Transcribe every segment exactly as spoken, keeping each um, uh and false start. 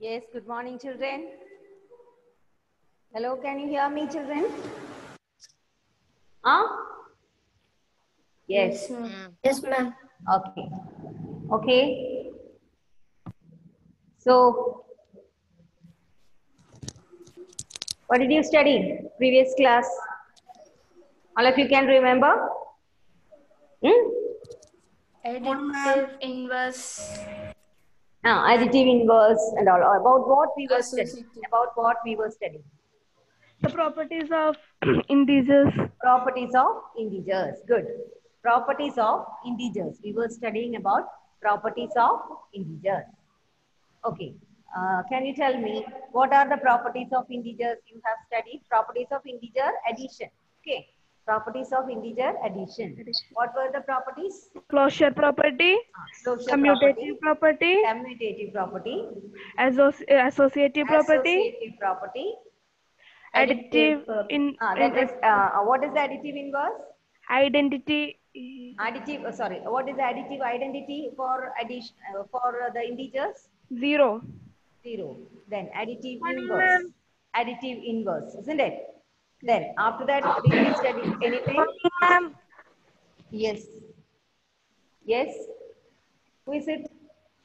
Yes, good morning, children. Hello, can you hear me, children? Huh? Yes. Yes, ma'am. Okay. Okay. So, what did you study? Previous class? All of you can remember? Hmm? Additive, inverse, Ah, additive, inverse, and all. About what we were studying? associative. About what we were studying? The properties of integers. Properties of integers. Good. Properties of integers. We were studying about properties of integers. Okay. Uh, can you tell me what are the properties of integers you have studied? Properties of integer addition. Okay. Properties of integer addition. What were the properties? Closure property, Ah, closure commutative property, property, commutative property, associ- associative property, associative property, additive in, ah, in that is, uh, what is the additive inverse? identity, Additive, uh, sorry, what is the additive identity for addition, uh, for uh, the integers? zero. Zero. Then additive Morning, inverse. ma'am. Additive inverse, isn't it? Then after that, did we study anything? Morning, ma'am. Yes. Yes. Who is it?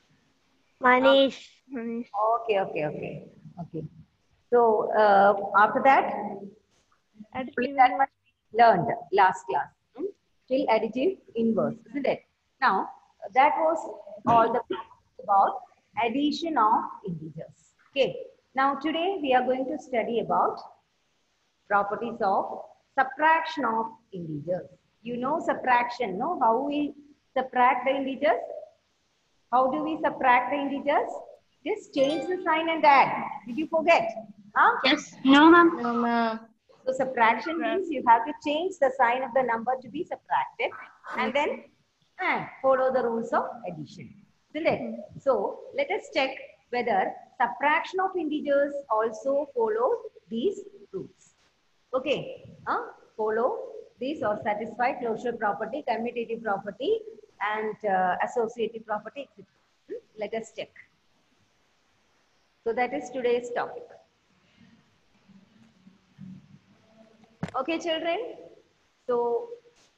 Manish. Manish. Okay, okay, okay. Okay. So uh, after that, only Additive that inverse. much we learned last class. Hmm? Till additive inverse, isn't it? Now, that was all the about addition of integers. Okay. Now, today we are going to study about properties of subtraction of integers. You know subtraction, no? How we subtract the integers? How do we subtract the integers? Just change the sign and add. Did you forget? Huh? Yes. No, ma'am. No, ma'am. So subtraction means you have to change the sign of the number to be subtracted and then and follow the rules of addition. Isn't it? So let us check whether subtraction of integers also follows these rules. Okay, huh? Follow these or satisfy closure property, commutative property, and uh, associative property, et cetera. Hmm? Let us check. So that is today's topic. Okay, children. So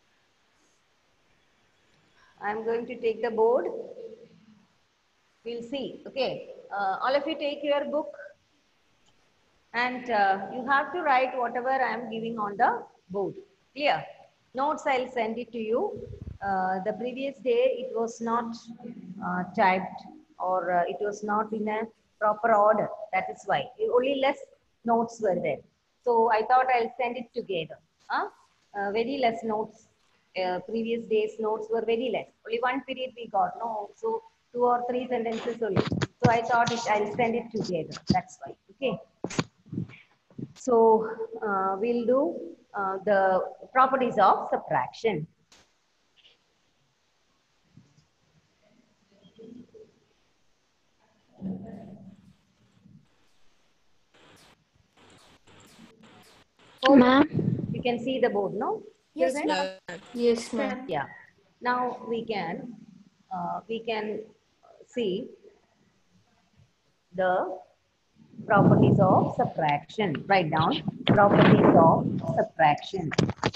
I'm going to take the board. We'll see. Okay, uh, all of you take your book. And uh, you have to write whatever I am giving on the board. Clear? Notes, I'll send it to you. Uh, the previous day, it was not uh, typed or uh, it was not in a proper order. That is why. Only less notes were there. So I thought I'll send it together. Huh? Uh, very less notes. Uh, previous days notes were very less. Only one period we got. No, so two or three sentences only. So I thought it, I'll send it together. That's why. Okay. So uh, we'll do uh, the properties of subtraction. Ma'am. You can see the board, no? Yes, Children? ma'am. Yes, ma'am. Yeah. Now we can uh, we can see the properties of subtraction. Write down properties of subtraction.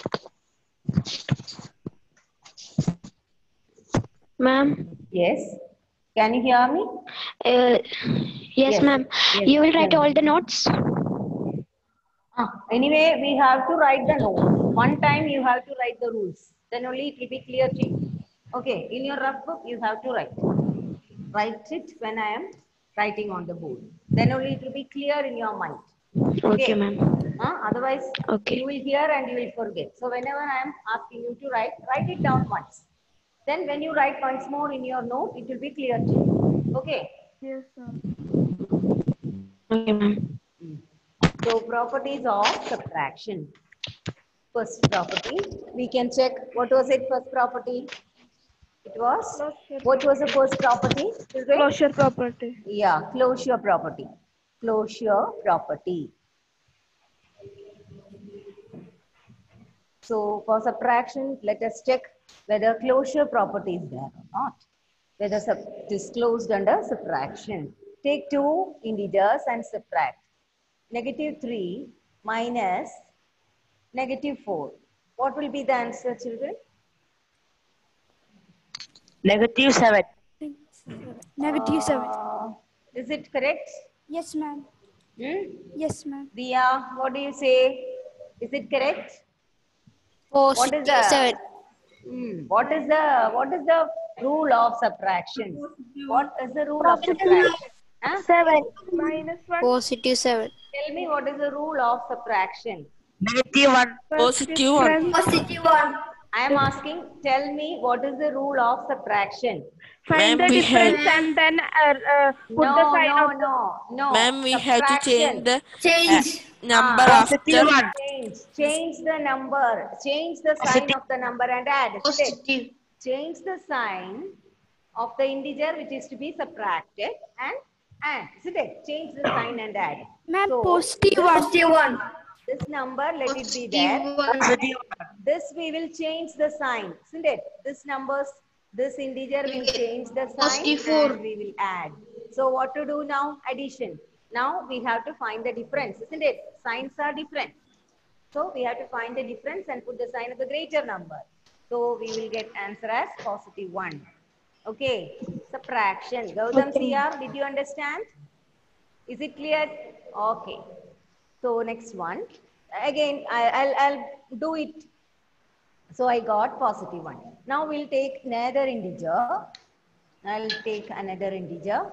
Ma'am. Yes. Can you hear me? Uh, yes, Yes. ma'am. Yes. You will write Yes. all the notes. Ah, anyway, we have to write the note. One time you have to write the rules. Then only it will be clear to you. Okay, in your rough book, you have to write. Write it when I am writing on the board. Then only it will be clear in your mind. Okay, Okay, ma'am. uh, otherwise, Okay. you will hear and you will forget. So whenever I am asking you to write, write it down once. Then when you write once more in your note, it will be clear to you. Okay. Yes, sir. Okay, ma'am. So properties of subtraction. First property, we can check what was it first property? It was, Closure what was the first property? Children? Closure property. Yeah, closure property. Closure property. So for subtraction, let us check whether closure property is there or not. Whether sub it is closed under subtraction. take two integers and subtract. Negative three minus negative four. What will be the answer, children? Negative seven. Negative seven. Uh, is it correct? Yes, ma'am. Hmm? Yes, ma'am. Dia, what do you say? Is it correct? What is the seven. hmm, what is the what is the rule of subtraction? What is the rule of subtraction? Huh? Seven. Minus one. Positive seven. Tell me what is the rule of subtraction? Negative one. Positive one. Positive one. I am asking, tell me what is the rule of subtraction? Find the Ma'am, we difference have- and then uh, uh, put No, the sign no, of no, no. Ma'am, we have to change Subtraction. the Change. number Ah, after. Positive one. Change, change the number, change the sign of the number and add. Isn't it? Positive. Change the sign of the integer which is to be subtracted and add. Isn't it? Change the sign and add. Ma'am, So, positive one. Positive one. this number, let it be there. Positive one. Positive one. This we will change the sign, isn't it? This numbers, this integer will change the sign Positive four. and we will add. So what to do now? Addition. Now we have to find the difference, isn't it? Signs are different. So we have to find the difference and put the sign of the greater number. So we will get answer as positive one. Okay. Subtraction. Gautam C R, did you understand? Is it clear? Okay. So next one. Again, I, I'll, I'll do it. So I got positive one. Now we'll take another integer. I'll take another integer.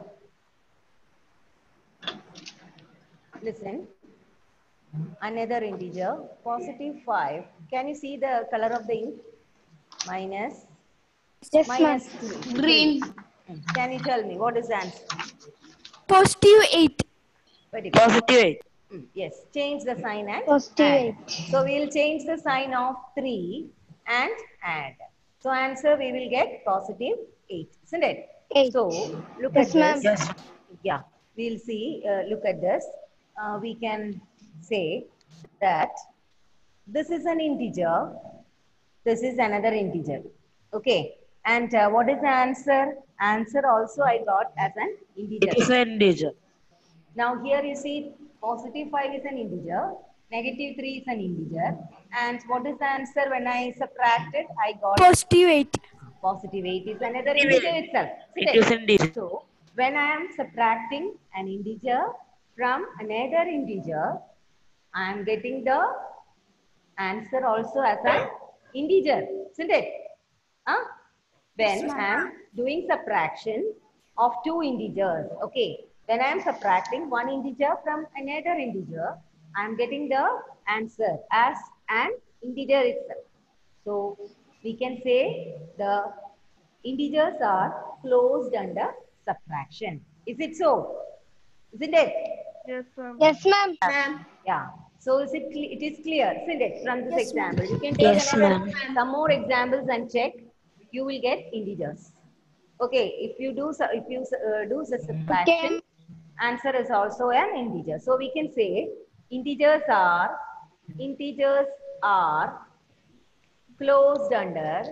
Listen. Another integer, positive five. Can you see the color of the ink? Minus, Yes, ma'am. minus three. Green. Can you tell me what is the answer? Positive eight. Very good. Positive eight. Mm, yes, change the sign and Positive add. eight. So we'll change the sign of three and add. So answer we will get positive eight, isn't it? Eight. So look Yes, at ma'am. this. Yes. Yeah, we'll see. Uh, look at this. Uh, we can say that this is an integer. This is another integer. Okay. And uh, what is the answer? Answer also I got as an integer. It is an integer. Now here you see positive five is an integer, negative three is an integer. And what is the answer when I subtracted? I got Positive eight. positive eight is another integer itself. Isn't It is an integer. So when I am subtracting an integer from another integer, I am getting the answer also as an integer. Isn't it? Huh? When I am doing subtraction of two integers. Okay. When I am subtracting one integer from another integer, I am getting the answer as an integer itself. So we can say the integers are closed under subtraction. Is it so? Isn't it? Yes, ma'am. Yes, ma'am. Yeah. So is it, cle- it is clear, isn't it, from this Yes, ma'am. example? You can take Yes, another, ma'am. some more examples and check. You will get integers. Okay. If you do, su- if you uh, do the subtraction, answer is also an integer. So we can say integers are, integers are closed under,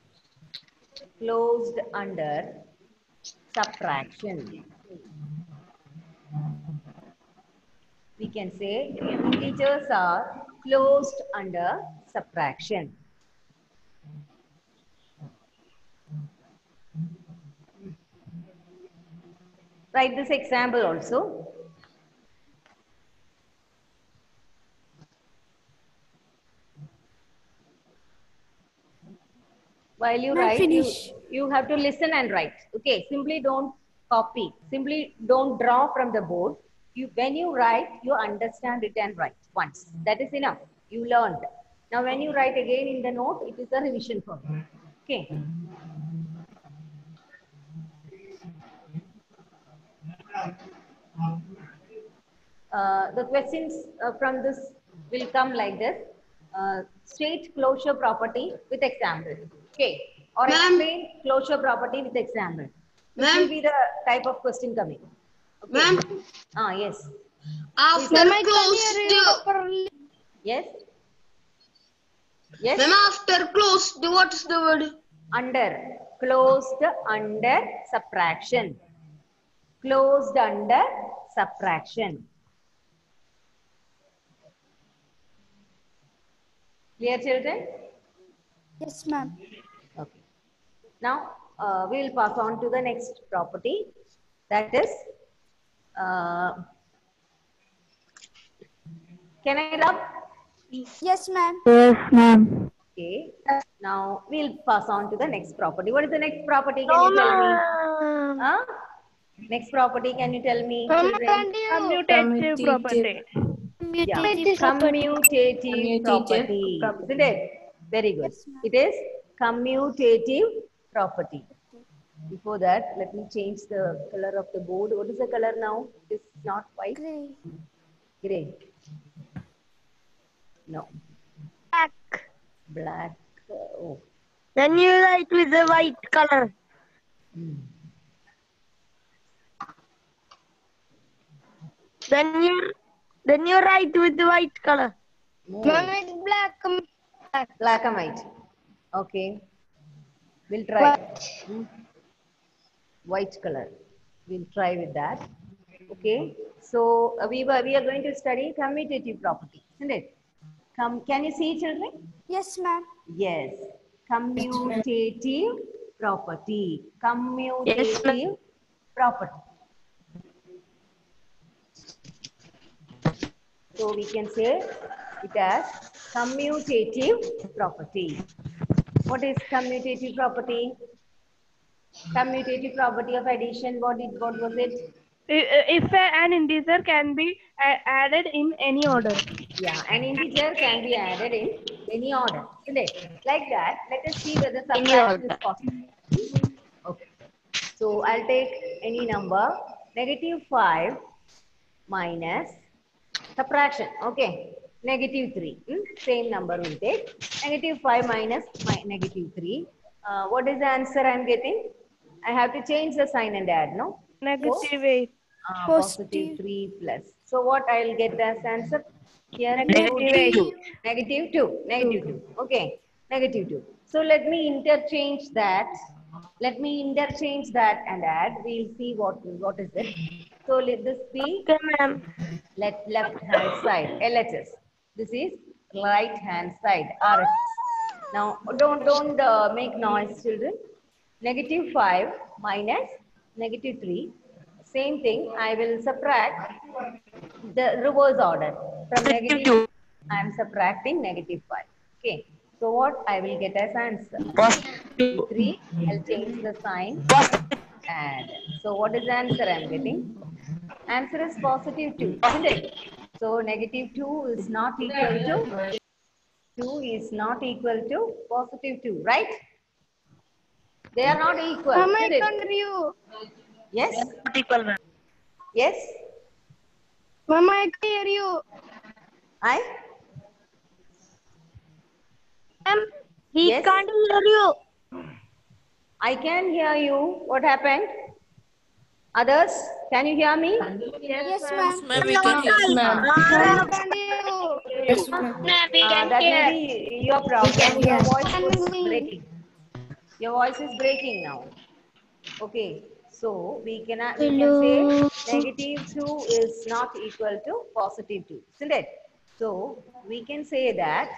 closed under subtraction. We can say integers are closed under subtraction. Write this example also. While you Ma'am, write, you, finish. you have to listen and write. Okay, simply don't copy. Simply don't draw from the board. You, when you write, you understand it and write once. That is enough. You learned. Now, when you write again in the note, it is a revision for you. Okay. Uh, the questions uh, from this will come like this. Uh, state closure property with example. Okay. Or explain closure property with example. This will be the type of question coming. Okay. Ma'am, Ah, yes. after closed, Yes. Yes. ma'am, after closed, what is the word? Under. Closed under subtraction. closed under subtraction. Clear, children? Yes, ma'am. Okay. Now, uh, we will pass on to the next property. That is, uh, can I rub? Yes, ma'am. Yes, ma'am. Okay. Now, we'll pass on to the next property. What is the next property? Can you tell me? Huh? Next property, can you tell me, children? Commutative property. Yeah. Commutative property. Commutative property. Isn't it? Very good. Yes, ma'am. It is commutative property. Before that, let me change the color of the board. What is the color now? It's not white. Gray. Gray. No. Black. Black. uh, Oh. Then you write with the white color. Then you then you write with the white color. No. Ma'am, it's black. um, Black. Black and white. Okay. We'll try. Hmm. White color. We'll try with that. Okay. So uh, we were we are going to study commutative property, isn't it? Come. Can you see, children? Yes, ma'am. Yes. Commutative property. Commutative ma'am. property. So we can say it as commutative property. What is commutative property? Commutative property of addition. What did what was it? If an integer can be added in any order. Yeah, an integer can be added in any order, isn't it? Like that, let us see whether subtraction is possible. Okay. So I'll take any number, negative five minus subtraction. Okay, negative three. Hmm? Same number will take. Negative five minus my negative three. Uh, what is the answer I'm getting? I have to change the sign and add, no? Negative eight. Uh, Positive. positive three plus. So what I'll get as answer? Here Negative two. Negative two. Negative two. Okay. Negative two. So let me interchange that. Let me interchange that and add. We'll see what what is it. So let this be Okay, ma'am. let left hand side L H S. This is right hand side R H S. Now don't don't uh, make noise, children. Negative five minus negative three. Same thing. I will subtract the reverse order from negative. two. I am subtracting negative five. Okay. So what I will get as answer? Positive. three. I'll change the sign. Positive. And so what is the answer I'm getting? Answer is positive two, isn't it? So negative two is not equal to two is not equal to positive two, right? They are not equal. Ma'am, I isn't it? can't hear you. Yes? Not equal, ma'am. Yes? Ma'am, I can't hear you. I? Ma'am, He Yes? can't hear you. I can hear you. What happened? Others, can you hear me? Yes, ma'am. Ma'am, we can hear you. Ma'am, I can't hear you. Uh, that may be your problem. Your voice is breaking. Your voice is breaking now. Okay. So we cannot we can say negative two is not equal to positive two, isn't it? So we can say that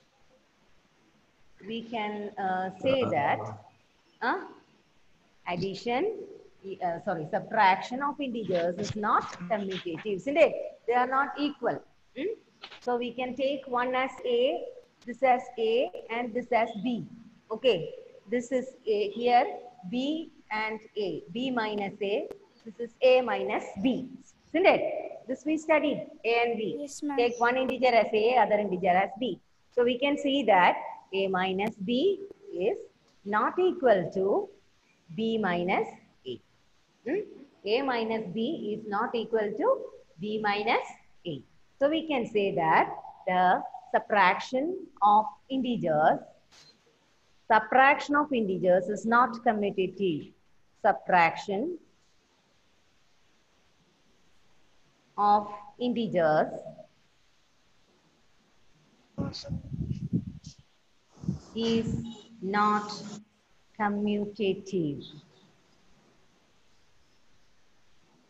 we can uh, say that uh, addition uh, sorry subtraction of integers is not commutative, isn't it? They are not equal. Hmm? So we can take one as A, this as A, and this as B. Okay, this is A here, B and A, B minus A, this is A minus B, isn't it? This we studied, A and B. Yes, ma'am. Take one integer as A, other integer as B. So we can see that A minus B is not equal to B minus A. Hmm? A minus B is not equal to B minus A. So we can say that the subtraction of integers, subtraction of integers is not commutative. Subtraction of integers is not commutative.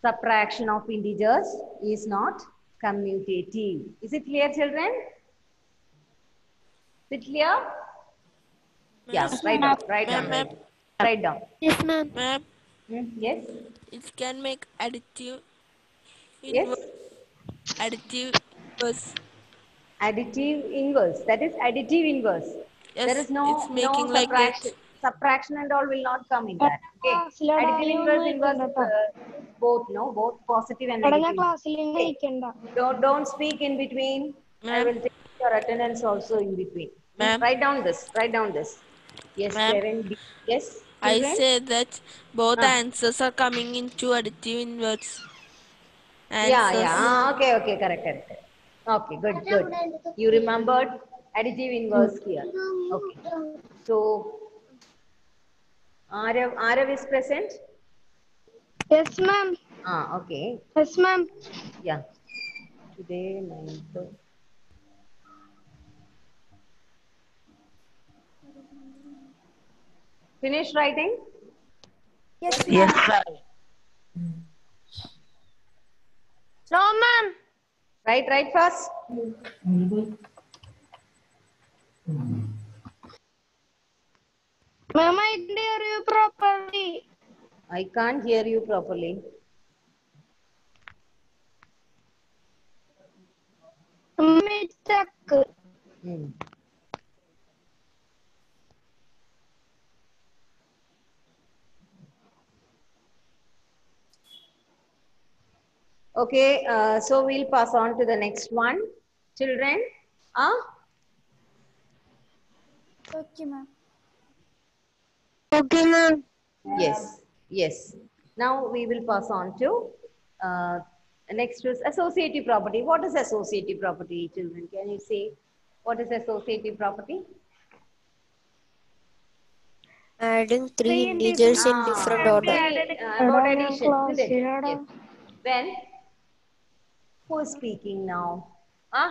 subtraction of integers is not commutative. Is it clear, children? Is it clear? Yes, write down, write down, write down. Write down. Yes, ma'am. Ma'am, Hmm, yes, it can make additive yes. inverse. Additive inverse. Additive inverse. That is additive inverse. Yes, There is no it's no making like subtraction. that. Subtraction and all will not come in that. Okay. ക്ലാസ്സിലെടാ, Additive നീ inverse ഒന്നും inverse അയക്കണ്ട uh, both no both positive and എടാ ഞാൻ negative. ക്ലാസ്സിൽ Okay. അയക്കണ്ട. Don't don't speak in between. I Ma'am. will take your attendance also in between. Hmm, Ma'am. Write down this. Write down this. Yes, Ma'am. seven B. Yes. I Children? say that both Ah. answers are coming into additive inverse. Yeah, Answers. yeah. Ah, okay, okay, correct, correct, correct. Okay, good, good. You remembered additive inverse here. Okay. So, Arav, Arav is present? Yes, ma'am. Ah, okay. Yes, ma'am. Yeah. Today, ninth. Finish writing? Yes, sir. No, ma'am. Write, write first. Ma'am, I didn't hear you properly. I can't hear you properly. Ma'am, it's stuck. Hmm. Okay, uh, so we'll pass on to the next one. Children, ah? Okay, ma'am. Okay, ma'am. Yes, yes. Now we will pass on to uh, next is associative property. What is associative property, children? Can you say what is associative property? Adding three Three in integers in Ah, different can be order. added. uh, about Ada addition, class, isn't it? ada. Yes. When? Who is speaking now? Ah?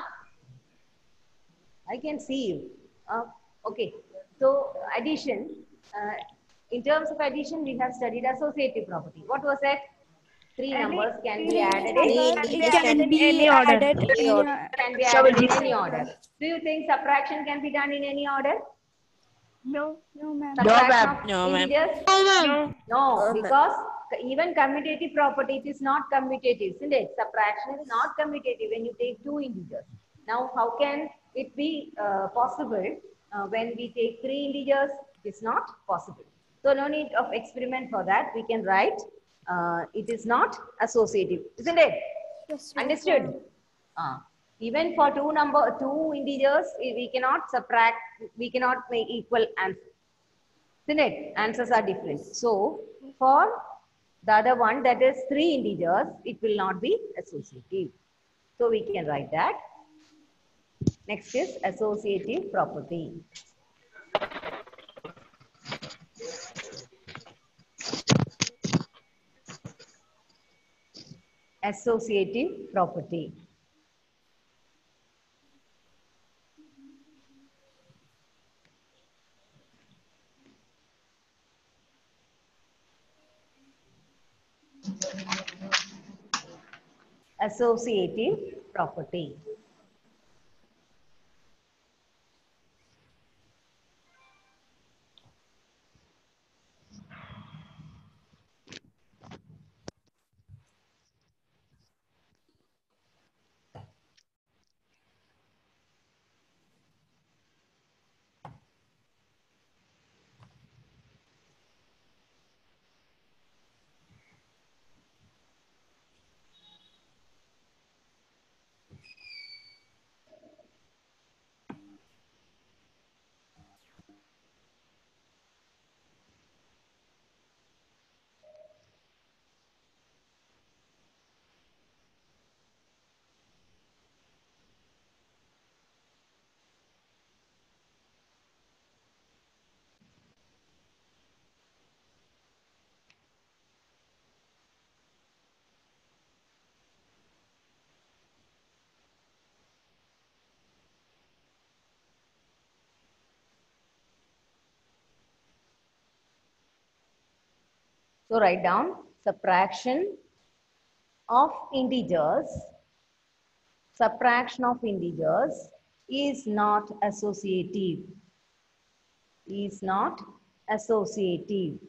I can see you. Uh, okay. So addition, uh, in terms of addition, we have studied associative property. What was that? Three Any numbers can be three added numbers in can any be added in any order. added in any order. can be added in any order. Do you think subtraction can be done in any order? No, no, ma'am. Subtraction of No, ma'am. integers? No. No, because even commutative property, it is not commutative, isn't it? Subtraction is not commutative when you take two integers. Now, how can it be uh, possible uh, when we take three integers? It is not possible. So, no need of experiment for that. We can write uh, it is not associative, isn't it? Yes, Understood? Uh, even for two number, two integers, we cannot subtract, we cannot make equal answer. Isn't it? Answers are different. So, for the other one, that is three integers, it will not be associative. So, we can write that. Next is associative property. Associative property. Associative property. So, write down subtraction of integers, subtraction of integers is not associative. Is not associative.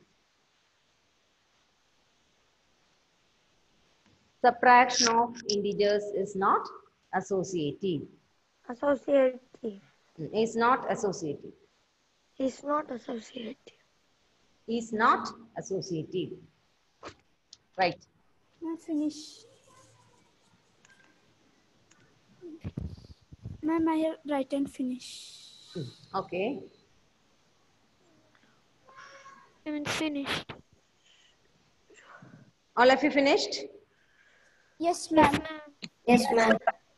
Subtraction of integers is not associative. Associative. Is not associative. Is not associative. Is not associative. Right. Ma'am, finish. Ma'am, I write and finish. Okay. I mean finished. All of you finished? Yes, ma'am. Yes, ma'am.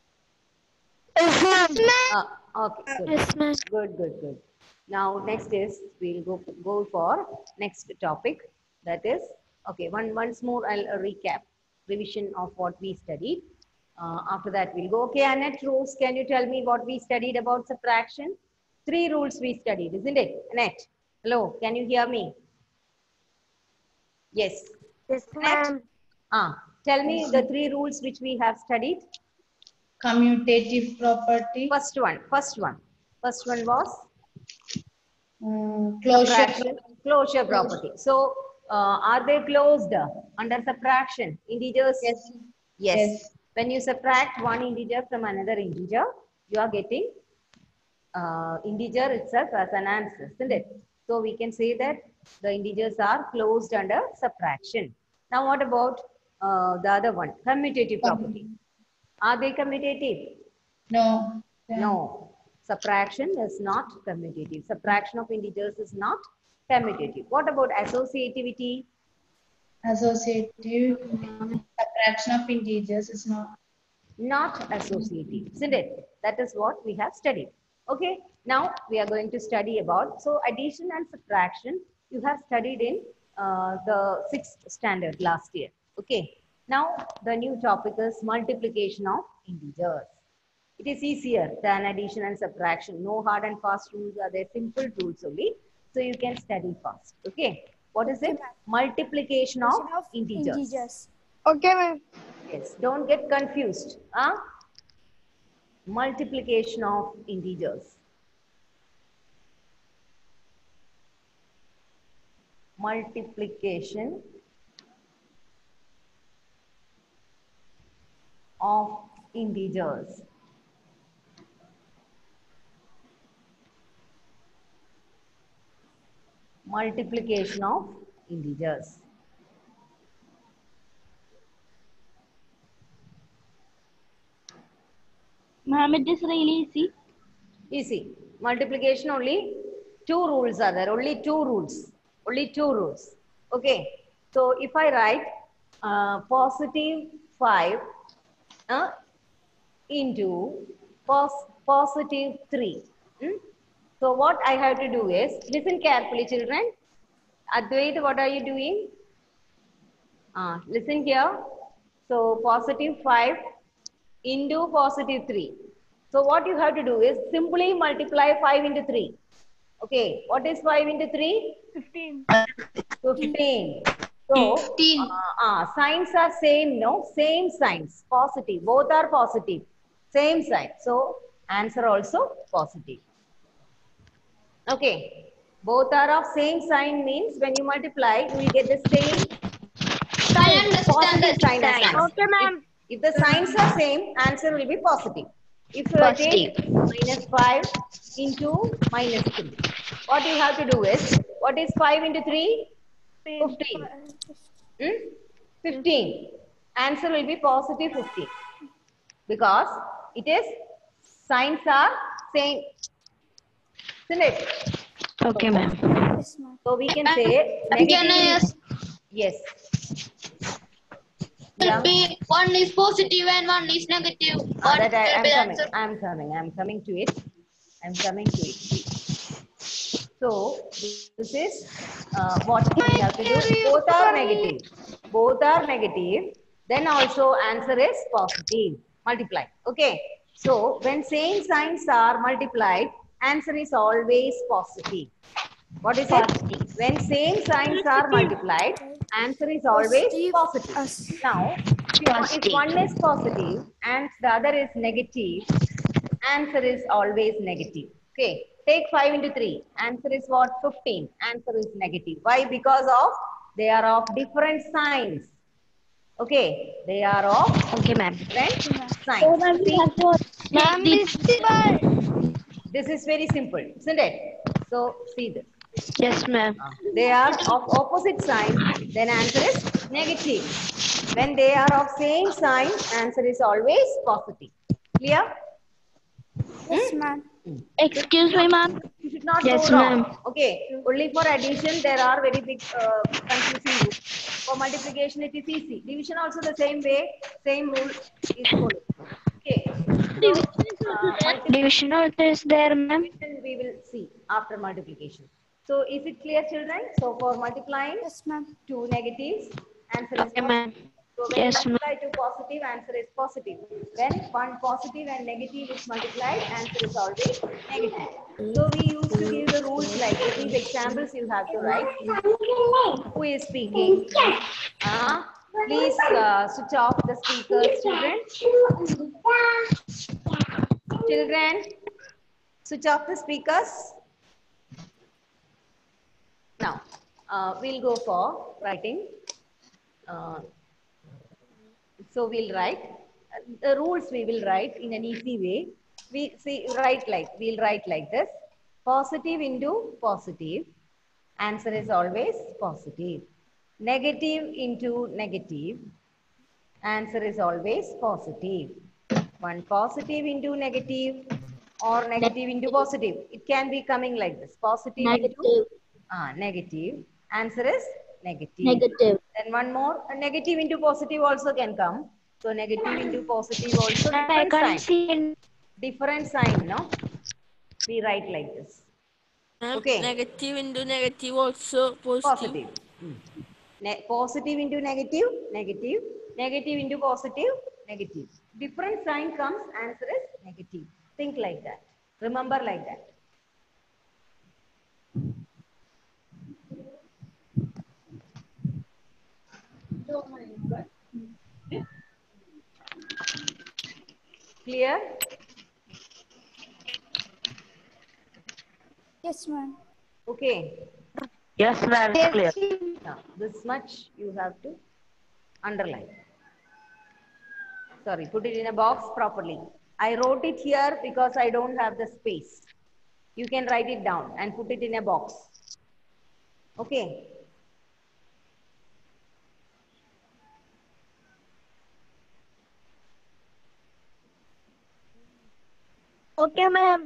Uh, okay. Good. Yes, ma'am. Good, good, good. Now, next is we'll go go for next topic. That is okay. One once more, I'll uh, recap revision of what we studied. Uh, after that, we'll go. Okay, Annette Rose, can you tell me what we studied about subtraction? Three rules we studied, isn't it? Annette, hello, can you hear me? Yes. Yes, ma'am. Ah, tell me the three rules which we have studied. Commutative property, First one, first one. First one was uh, closure, subtraction, closure property. So, uh, are they closed under subtraction? Integers? Yes. Yes. Yes. When you subtract one integer from another integer, you are getting uh, integer itself as an answer, isn't it? So, we can say that the integers are closed under subtraction. Now, what about uh, the other one? Commutative property. Are they commutative? no, No. Subtraction is not commutative. Subtraction of integers is not commutative. What about associativity? associative, subtraction of integers is not. Not associative, isn't it? That is what we have studied. Okay. Now we are going to study about, so addition and subtraction you have studied in uh, the sixth standard last year. Okay. Now the new topic is multiplication of integers. It is easier than addition and subtraction. No hard and fast rules are there, simple rules only. So you can study fast. Okay. What is it? Multiplication of integers. Integers. Okay, ma'am. Yes. Don't get confused. Huh? Multiplication of integers. Multiplication of integers. Multiplication of integers. Ma'am, it is really easy. Easy. Multiplication only two rules are there. Only two rules. Only two rules. Okay. So if I write uh, positive five uh, into pos positive three. Hmm? So what I have to do is, listen carefully children. Advait, what are you doing? Uh, listen here. So positive five into positive three. So what you have to do is simply multiply five into three. Okay, what is five into three? fifteen. fifteen. So, fifteen. Uh, uh, signs are same, no? Same signs, positive. Both are positive. Same sign. So, answer also positive. Okay. Both are of same sign means when you multiply, you will get the same I understand positive that. sign as answer. Okay, ma'am. If, if the signs are same, answer will be positive. If you take minus five into minus three, what you have to do is, what is five into three? fifteen. Hmm? fifteen. Answer will be positive fifteen. Because it is, signs are same. Isn't it? Okay, ma'am. Yes, ma'am. So we can say Can I negative. ask? Yes. Will Yeah. be one is positive and one is negative. Ah, What that I will am be the coming. answer? I am coming. I am coming to it. I am coming to it. So this is uh, what we have to do. Both are negative. Both are negative. Then also answer is positive. Multiply. Okay. So when same signs are multiplied, answer is always positive. What is it? When same signs are multiplied, answer is always Positive. positive. As- Now, if, if one is positive and the other is negative, answer is always negative. Okay, take five into three. Answer is what? fifteen. Answer is negative. Why? Because of they are of different signs. Okay, they are of Okay, ma'am. different So, signs. See, Ma'am, this is very simple, isn't it? So see this. yes, ma'am. They are of opposite sign, then answer is negative. When they are of same sign, answer is always positive. Clear? yes, ma'am. Excuse me, ma'am. You should not Yes, go wrong. ma'am. Okay. Only for addition, there are very big uh, confusing rules. For multiplication, it is easy. Division also the same way, same rule is followed. Okay. So, uh, multiplication Division also is there, ma'am. we will see after multiplication. So, is it clear, children? So, for multiplying Yes, ma'am. two negatives, answer is Okay, positive. ma'am. So, when Yes, you ma'am. multiply two positive, answer is positive. When one positive and negative is multiplied, answer is always negative. So, we used to give the rules like these examples you have to write. Who is speaking? Uh, please uh, switch off the speakers, children. Children, switch off the speakers. Now, uh, we'll go for writing. Uh, so we'll write uh, the rules. We will write in an easy way. We see write like we'll write like this: positive into positive. Answer is always positive. Negative into negative. Answer is always positive. One positive into negative or negative into positive. It can be coming like this. Positive into uh, negative. Answer is negative. Negative. Then one more. A negative into positive also can come. So negative into positive also I different can't sign. see. Different sign, no? We write like this. Ma'am, Okay. negative into negative also positive. Positive. Hmm. Ne positive into negative, negative. Negative into positive, negative. Different sign comes, answer is negative. Think like that. Remember like that. Clear? Yes, ma'am. Okay. Yes, ma'am. It's clear. Now, this much you have to underline. Sorry, put it in a box properly. I wrote it here because I don't have the space. You can write it down and put it in a box. Okay. Okay, ma'am.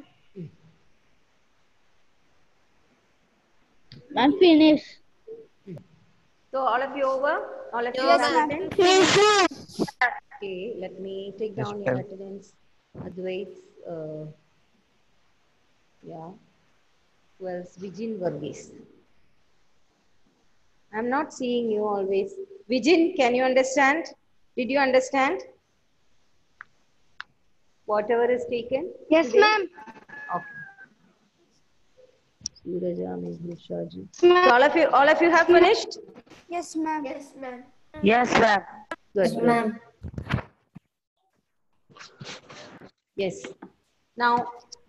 I'm finished. So all of you over? All of you Yes, have ma'am. written? Okay, let me take down your attendance. Advait, uh, yeah, who else? Vijin Varghese. I'm not seeing you always. Vijin, can you understand? Did you understand? Whatever is taken? Yes, today? ma'am. Okay. Suraja, Mehul, Shaji. So all of you, all of you have finished? Yes, ma'am. Yes, ma'am. Yes, ma'am. Good, good. Yes. Now,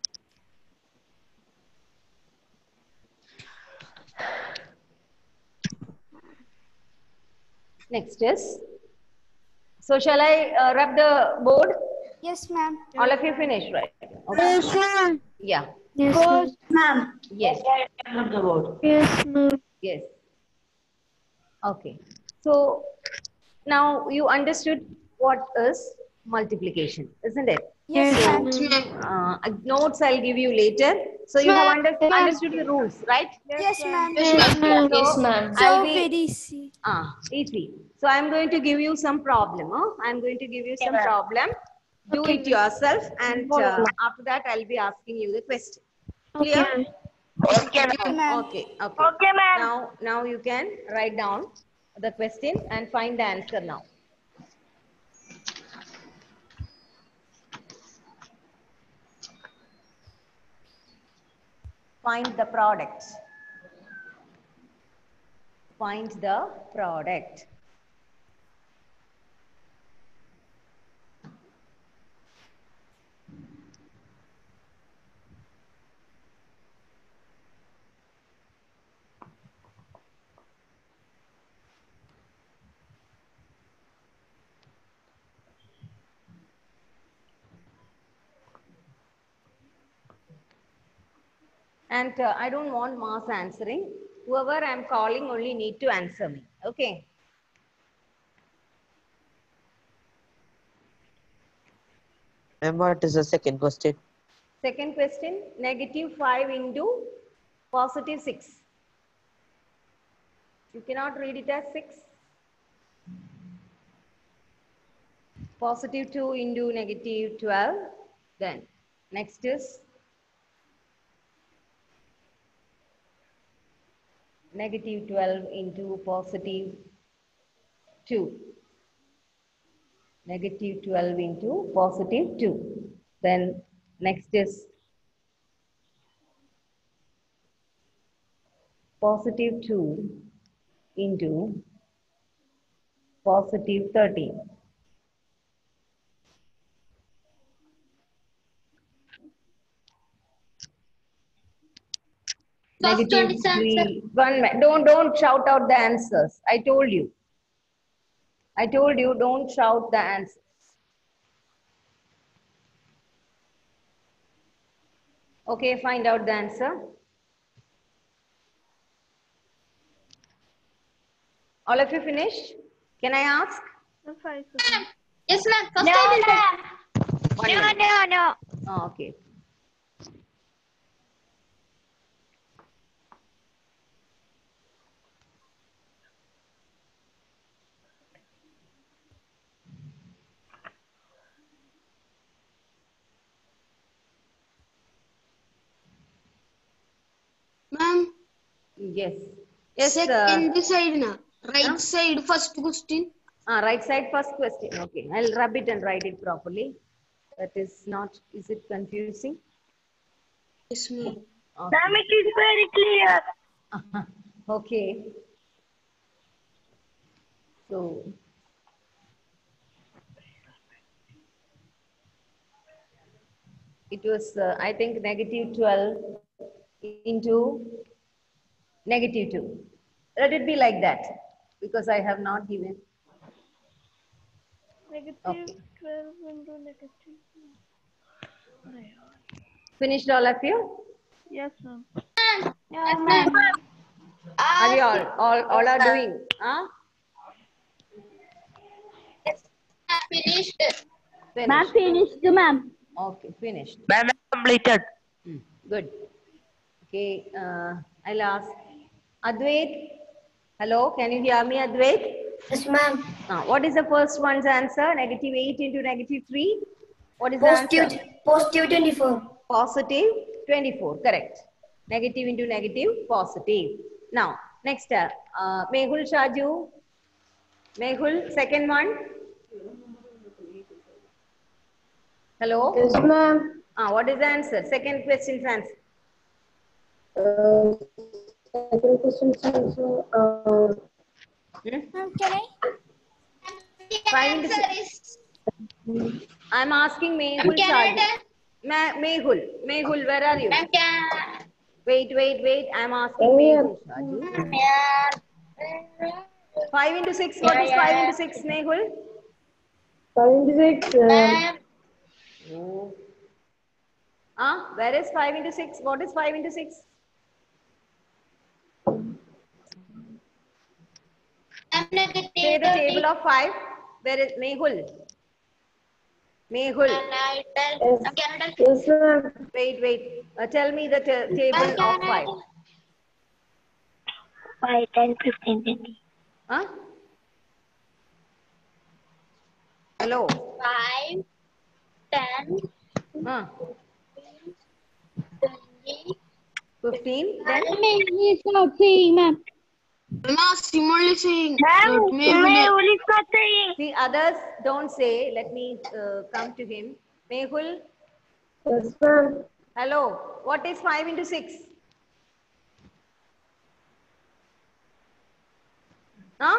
next is, so shall I uh, rub the board? Yes, ma'am. All of you finish, right? Okay. Yes, ma'am. Yeah. Yes, ma'am. Yes. Yes, ma'am. Yes. Okay. So now you understood what is multiplication, isn't it? Yes, ma'am. Uh, notes I'll give you later. So you have under, understood the rules, right? Yes, ma'am. Yes, ma'am. So So I'll be very easy. ah easy. So I'm going to give you some problem. Huh? I'm going to give you some problem. Do it yourself, and uh, after that I'll be asking you the question. Clear? Okay, ma'am. Ma'am. Okay. Okay. Okay, ma'am. Now, now you can write down the question and find the answer now. Find the product. Find the product. And uh, I don't want mass answering. Whoever I'm calling only need to answer me. Okay. And what is the second question? Second question, negative five into positive six. You cannot read it as six. Positive two into negative twelve. Then next is negative twelve into positive two. Negative twelve into positive two. Then next is positive two into positive thirteen. First one is answer. three. One minute. Don't don't shout out the answers. I told you. I told you don't shout the answers. Okay, find out the answer. All of you finished? Can I ask? Five seconds. Yes, ma'am. First No, I will ma'am. One No, minute. no, no. Oh, okay. Ma'am, Yes. Yes, second uh, side na. Right huh? side first question. ah, right side first question. Okay, I'll rub it and write it properly. That is not, is it confusing? Yes, ma'am. Okay. Ma'am, it is very clear. Okay. So, it was, uh, I think, negative twelve into negative two. Let it be like that because I have not given. Negative Okay. twelve into negative. Finished all of you? Yes, ma'am. Yes, ma'am. Are you all, all, all are doing? Huh? Finished. Finished. finished, ma'am. Okay, finished. Ma'am, I completed. Hmm, good. Okay, uh, I'll ask Advait. Hello, can you hear me, Advait? Yes, ma'am. Uh, what is the first one's answer? Negative eight into negative three? What is the answer? positive twenty-four. Positive twenty-four, correct. Negative into negative, positive. Now, next, uh, uh, Mehul Shaju. Mehul, second one. Hello? Yes, ma'am. Ah, what is the answer? Second question's answer. Uh, second question is uh, Hmm? Ma'am, can I? Five into Answer six. is I'm asking Mehul Shaju. Canada. Ma Mehul, Mehul, where are you? Ma'am, can. Wait, wait, wait. I'm asking Mehul Shaju. Five into six. What is five into six, Mehul? Five into six. Ma'am, Oh. Ah, where is five into six? What is five into six? I'm negative. Say the table of five. Where is Mehul? Mehul. Canada. Canada. Yes, ma'am. Wait, wait. Uh, tell me the ta- table of five. Five, ten, fifteen, twenty. Huh? Hello. Five, ten, Huh? twenty. Fifteen. Then He's not saying, ma'am. Ma'am, Simon is saying. Ma'am, Not me. Mehul is not saying. the others don't say. Let me uh, come to him. Mehul. Yes, ma'am. Hello. What is five into six? Huh?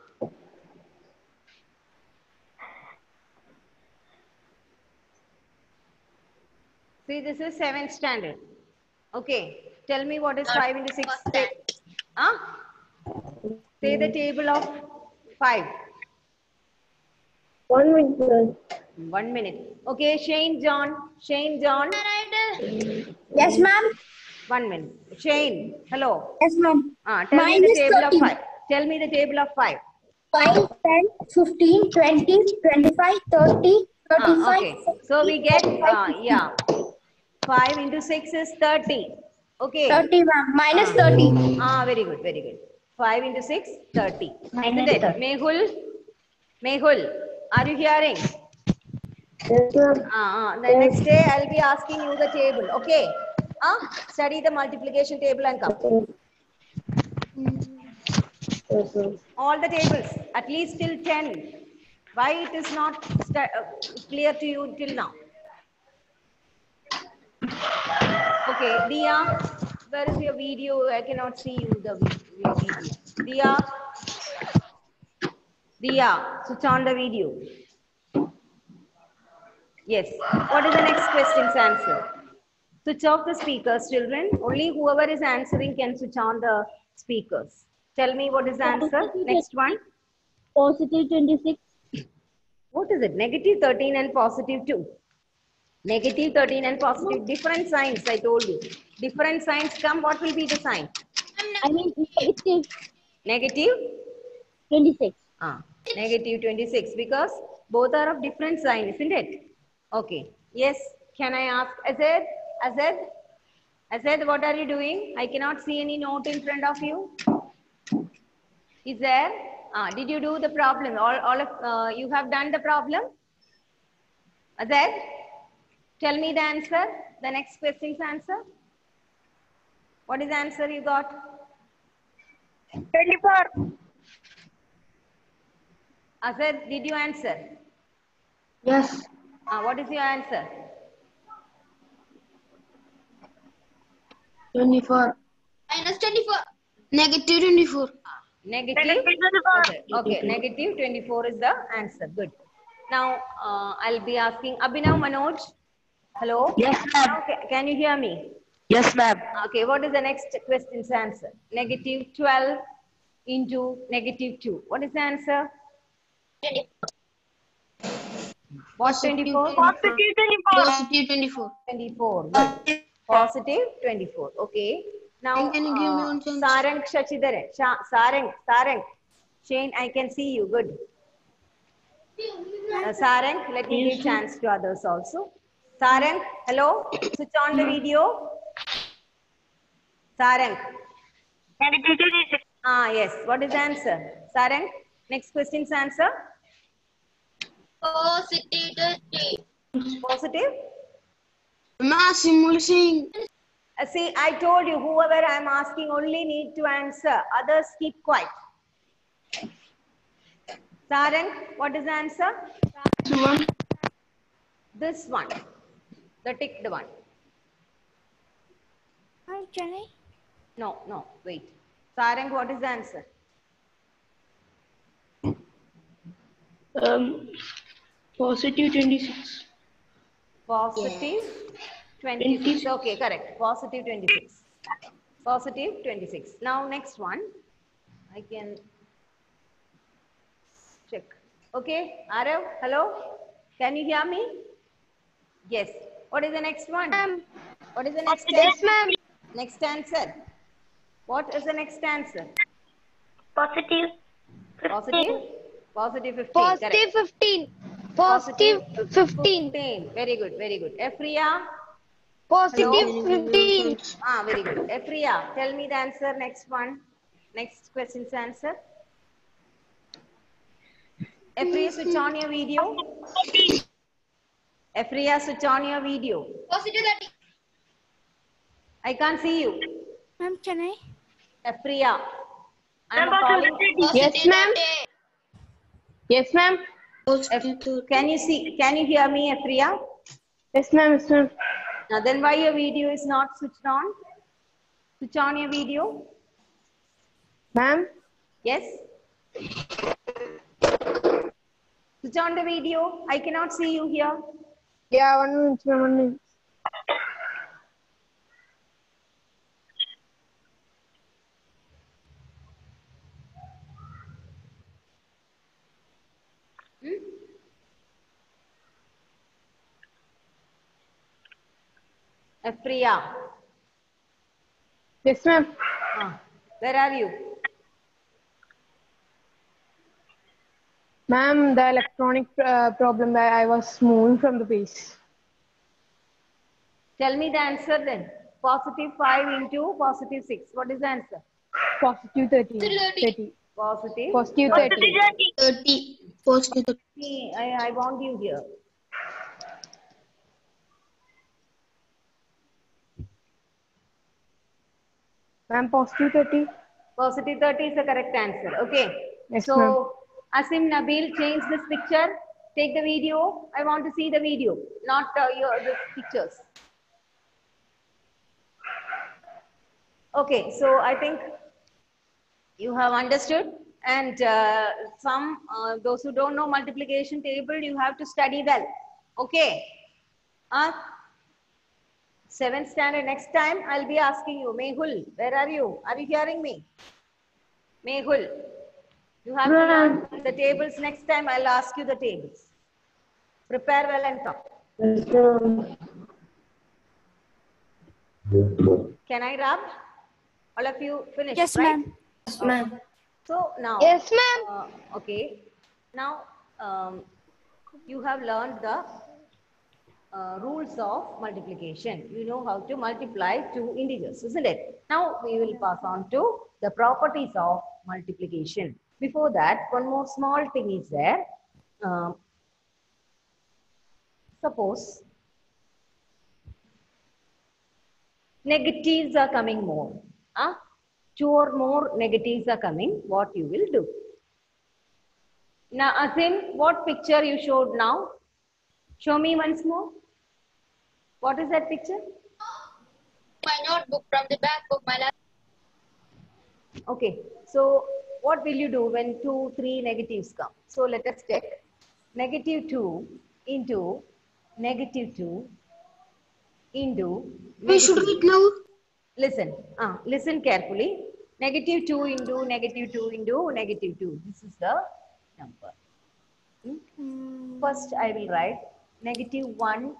See, this is seventh standard. Okay. Tell me what is five into six. Say, huh? Say the table of five. One minute, ma'am. One minute. Okay, Shane John. Shane John. Yes, ma'am. One minute. Shane, hello. Yes, ma'am. Ah, tell me the Minus table thirty. of five. Tell me the table of five. five, ten, fifteen, twenty, twenty-five, thirty, Ah, thirty-five, okay. So we get, uh, yeah, five into six is thirty. Okay. thirty, ma'am. Minus Ah. thirty. Ah, very good, very good. five into six, thirty. Minus Isn't it? thirty. Mehul, Mehul, are you hearing? Yes, ma'am. Ah, ah. The next day I'll be asking you the table. Okay. Ah, study the multiplication table and come. Yes, ma'am. All the tables, at least till ten. Why it is not sta- uh, clear to you till now? Okay, Dia, where is your video? I cannot see you, the vi- your video. Dia, Dia, switch on the video. Yes. What is the next question's answer? Switch off the speakers, children. Only whoever is answering can switch on the speakers. Tell me what is the answer. Next one. Positive twenty-six. What is it? Negative thirteen and positive two. Negative thirteen and positive. Different signs, I told you. Different signs come. What will be the sign? I mean, negative Negative? twenty-six. Ah, negative twenty-six. Because both are of different sign, isn't it? Okay. Yes. Can I ask Azad? Azad? Azad, what are you doing? I cannot see any note in front of you. Is there? Ah, did you do the problem? All, all of uh, you have done the problem? Azad, tell me the answer. The next question's answer. What is the answer you got? twenty-four. Azad, did you answer? Yes. Ah, what is your answer? twenty-four. Minus twenty-four. Negative twenty-four. Negative? Okay, okay. Negative twenty-four is the answer. Good. Now, uh, I'll be asking Abhinav Manoj. Hello? Yes, ma'am. Now, ca- can you hear me? Yes, ma'am. Okay, what is the next question's answer? Negative twelve into negative two. What is the answer? What twenty-four? Positive twenty-four. Positive twenty-four. twenty-four. Good. Positive twenty-four. Okay. Now, Can you give me uh, one chance? Sarang Shachidhar. Sha Sarang, Sarang. Shane, I can see you. Good. Uh, Sarang, let me give chance to others also. Sarang, hello. Switch on the video. Sarang. Ah, yes. What is the answer? Sarang, next question's answer. Positive thirty. Positive. Ma, simulation. Uh, see, I told you, whoever I am asking only need to answer. Others keep quiet. Sarang, what is the answer? One. This one. The ticked one. Can I? No, no, wait. Sarang, what is the answer? Um, positive twenty-six. Positive twenty-six. Okay, correct. Positive twenty-six. Positive twenty-six. Now, next one. I can check. Okay, Arav, hello? Can you hear me? Yes. What is the next one? What is the next answer? ma'am. Next answer. What is the next answer? Positive. Positive? Positive fifteen. Positive Correct. fifteen. Positive fifteen. fifteen. Very good, very good. Efria? Positive fifteen. Ah, very good. Efria, tell me the answer. Next one. Next question's answer. Efria, switch on your video. Efria, switch on your video. Positive thirty. I can't see you. Ma'am, can I? Efria. I'm calling. Yes, ma'am. Yes, ma'am. Ef- Can you see? Can you hear me, Efria? Yes, ma'am. Yes, ma'am. Now then, why your video is not switched on? Switch on your video. Ma'am. Yes. Switch on the video. I cannot see you here. Yeah, one minute, ma'am. One minute. Efria. Yes, ma'am. Ah, where are you? Ma'am, the electronic uh, problem that I was moving from the base. Tell me the answer then. Positive five into positive six. What is the answer? Positive thirty. thirty. Positive. Positive thirty. thirty. Positive thirty. See, I, I want you here. Ma'am, positive thirty. Positive thirty is the correct answer. Okay. Yes, so, ma'am. Asim Nabil, change this picture. Take the video. I want to see the video, not uh, your the pictures. Okay. So, I think you have understood. And uh, some, uh, those who don't know multiplication table, you have to study well. Okay. Uh, seventh standard, next time I'll be asking you, Mehul, where are you? Are you hearing me? Mehul, you have to learn the tables. Next time I'll ask you the tables. Prepare well and come. Can I rub? All of you finished, Yes, right? ma'am. Yes, ma'am. So now, Yes, ma'am. uh, okay. Now, um, you have learned the uh, rules of multiplication. You know how to multiply two integers, isn't it? Now, we will pass on to the properties of multiplication. Before that, one more small thing is there. Um, suppose negatives are coming more. Huh? Two or more negatives are coming. What you will do? Now, Azim, what picture you showed now? Show me once more. What is that picture? My notebook from the back of my lap. Okay. So, what will you do when two, three negatives come? So, let us check. Negative two into negative two into We should negative read now. Listen, uh, listen carefully. Negative two into negative two into negative two. This is the number. Hmm? First, I will write negative one,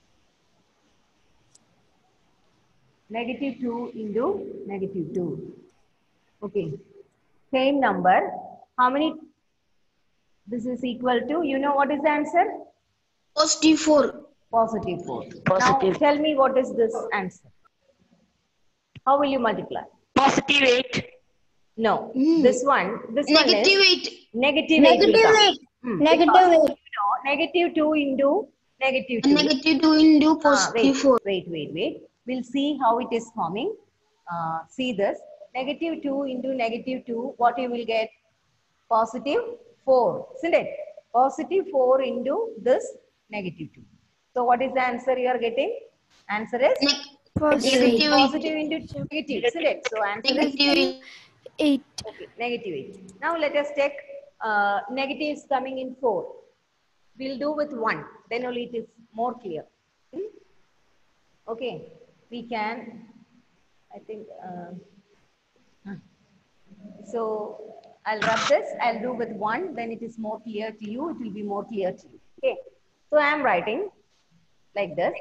negative two into negative two. Okay. Same number. How many? This is equal to, you know what is the answer? Positive four. Positive four. Positive. Now, tell me what is this answer? How will you multiply? Positive eight. No, Hmm. this one, this one Negative is eight. negative eight. will Negative come. eight. Hmm. Negative Because, eight. you know, negative two into negative two. Negative two into Ah, positive wait, four. wait, wait, wait. We'll see how it is forming. Uh, see this. Negative two into negative two, what you will get? Positive four, isn't it? Positive four into this negative two. So what is the answer you are getting? Answer is Neg positive, negative positive eight. into negative, isn't it? So answer is Negative eight. Eight. okay, negative eight. Now let us take uh, negatives coming in four. We'll do with one. Then only it is more clear. Hmm? Okay, we can, I think, uh, so I'll rub this, I'll do with one, then it is more clear to you, it will be more clear to you. Okay, so I am writing like this.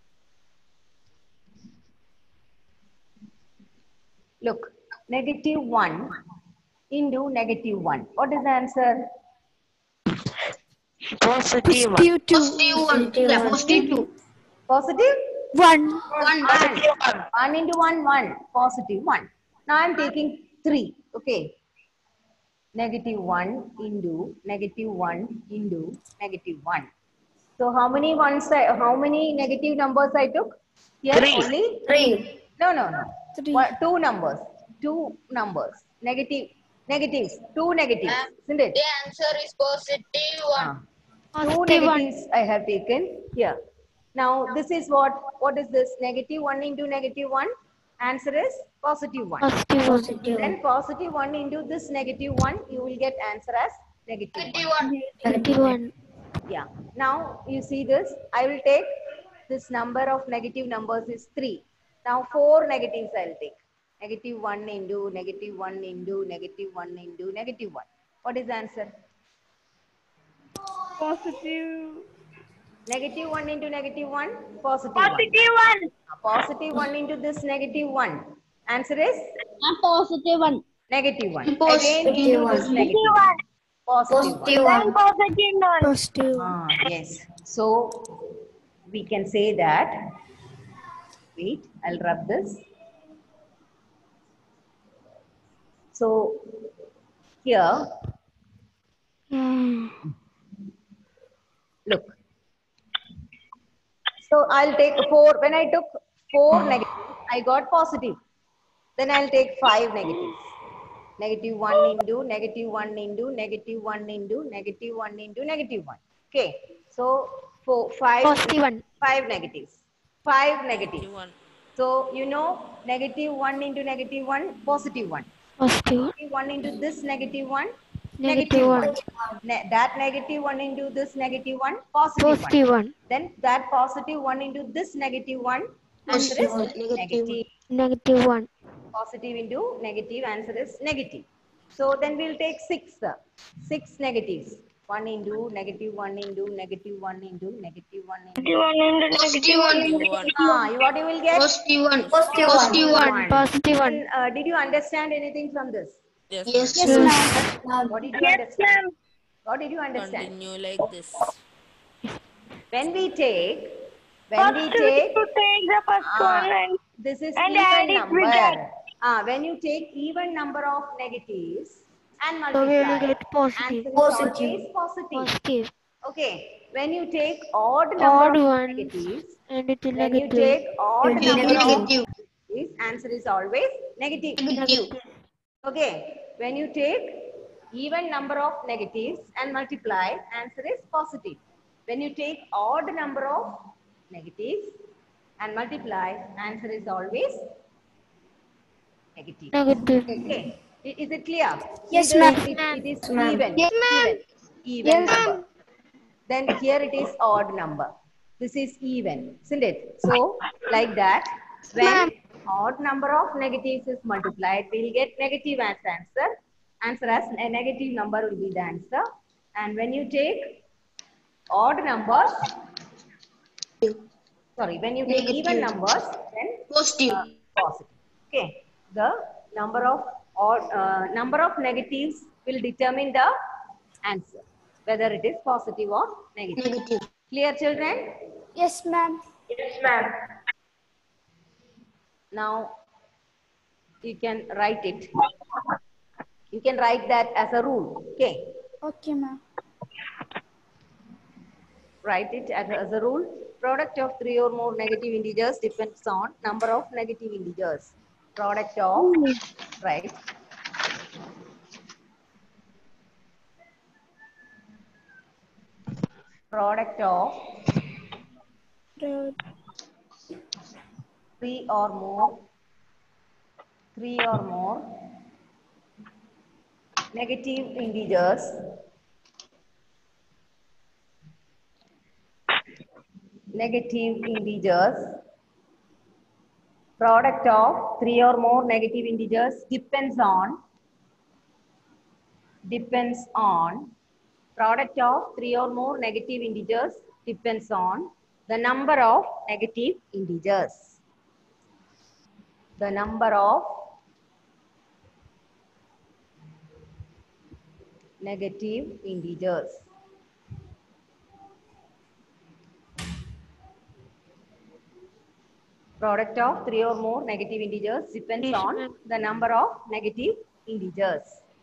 Look, negative one into negative one. What is the answer? Positive one. Positive two. Positive one. Yeah, positive two. Positive? One. One. One. One into one, one. Positive one. Now I'm taking three. Okay. Negative one into negative one into negative one. So how many ones? I, how many negative numbers I took? Here Three. only Three. No, no, no. Three. One, two numbers. Two numbers. Negative. Negatives. Two negatives. Isn't it? The answer is positive one. Ah. Two negatives I have taken here. Now this is what? What is this? Negative one into negative one. Answer is positive one. Positive. Then positive one into this negative one, you will get answer as negative one. Negative one. Yeah. Now you see this. I will take this number of negative numbers is three. Now four negatives I will take. Negative one into negative one into negative one into negative one. What is the answer? Positive. Negative one into negative one, positive, Positive one. one. Positive one into this negative one. Answer is A positive one. negative one. Positive Again, into one. this negative one. Positive Positive one. one. Positive. Ah, yes. So we can say that. Wait, I'll rub this. So here, look. So I'll take four. When I took four negatives, I got positive. Then I'll take five negatives. Negative one into negative one into negative one into negative one into negative one. Okay. So four, five, Positive one. five negatives. Five negatives. One. So you know negative one into negative one, positive one. Positive. Negative one into this negative one, Negative one. Ne that negative one into this negative one, positive, Positive one. one. Then that positive one into this negative one, answer is negative. Negative one. Positive into negative, answer is negative. So then we'll take six, uh, six negatives. One into negative one into negative one into negative one into. Positive one. One. Ah, you- what you will get? Positive one. Positive one. Positive one. Then, uh, did you understand anything from this? Yes, Yes, ma'am. ma'am. What did you understand? What did you understand? Continue like this. When we take, when we take, ah, this is even number. Ah, when you take even number of negatives and So we will multiply, get positive. answer is Positive. always positive. Positive. Okay. When you take odd number Odd of ones. negatives, And it is when you negative. take odd number of Negative. negatives, answer is always negative. Negative. Okay. When you take even number of negatives and multiply, answer is positive. When you take odd number of negatives and multiply, answer is always negative. Negative. Okay. I- Is it clear? Yes, See, ma'am. this- It, it is ma'am. even. Yes, Even. Even number. Then here it is odd number. This is even, isn't it? So, like that, when odd number of negatives is multiplied, we'll get negative as answer. Answer as a negative number will be the answer. And when you take odd numbers, sorry, when you take Negative. even numbers, then Positive. uh, positive. Okay, the number of odd uh, number of negatives will determine the answer, whether it is positive or negative. Negative. Clear, children? Yes, ma'am. Yes, ma'am. Now you can write it. You can write that as a rule. Okay, Okay, ma'am. write it as a, as a rule. Product of three or more negative integers depends on number of negative integers. Product of, right? Product of three or more, three or more negative integers negative integers product of three or more negative integers depends on depends on product of three or more negative integers depends on the number of negative integers. The number of negative integers. Product of three or more negative integers depends Yes, on ma'am. the number of negative integers.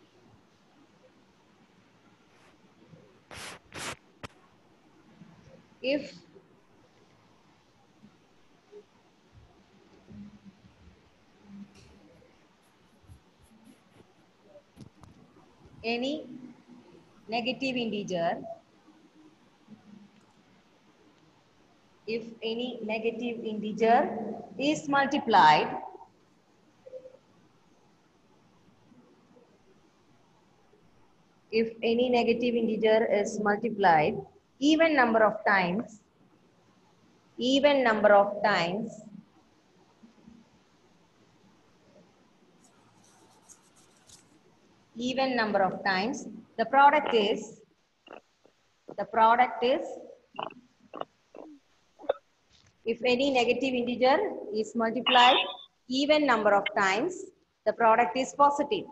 If any negative integer, if any negative integer is multiplied if any negative integer is multiplied even number of times, even number of times, even number of times, the product is, the product is, if any negative integer is multiplied even number of times, the product is positive.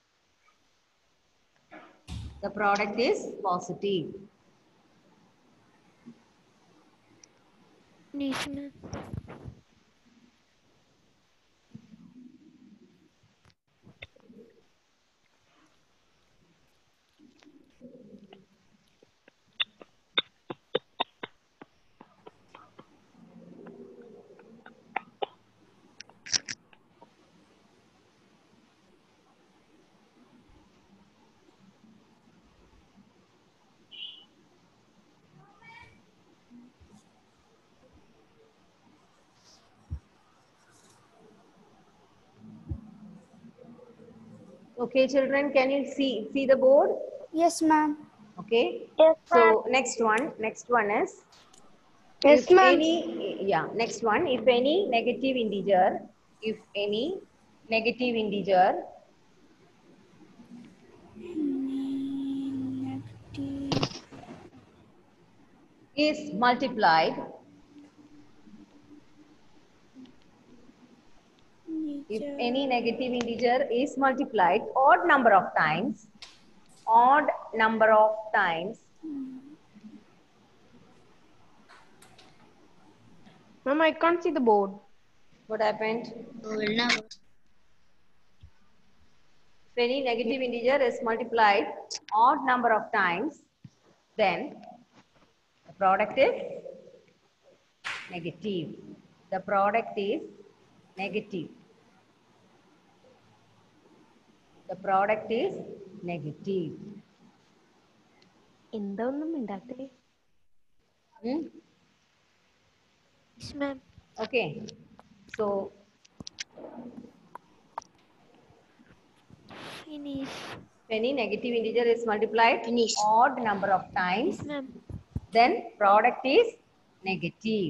The product is positive. Yes, ma'am. Okay, children, can you see, see the board? Yes, ma'am. Okay. Yes, ma'am. So next one, next one is Yes, if ma'am. any, yeah, next one, if any negative integer, if any negative integer is multiplied, if any negative integer is multiplied odd number of times, odd number of times, Ma'am, I can't see the board. what happened? If any negative integer is multiplied odd number of times, then the product is negative. The product is negative. The product is negative. എന്തൊന്നും മിണ്ടാത്തേ Hmm? Yes, ma'am. Okay. So Finish. if any negative integer is multiplied Finish. odd number of times, Yes, ma'am. then product is negative.